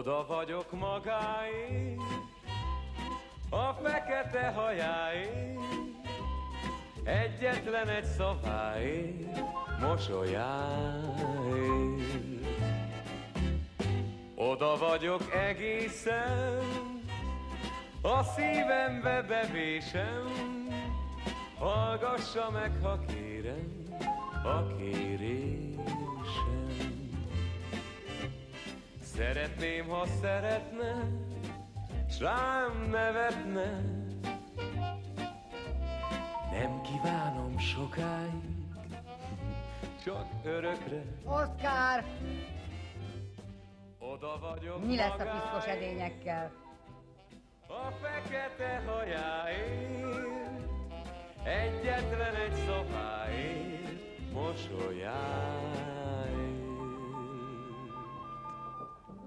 Oda vagyok magáért, a fekete hajáért, egyetlen egy szaváért, mosolyáért. Oda vagyok egészen, a szívembe bevésem, hallgassa meg, ha kérem, a kérésem. Szeretném, ha szeretne, s rám nevetne. Nem kívánom sokáig, csak örökre. Oszkár! Oda vagyok Mi lesz a piszkos edényekkel? A fekete hajáért, egyetlen egy szaváért, mosolyáért.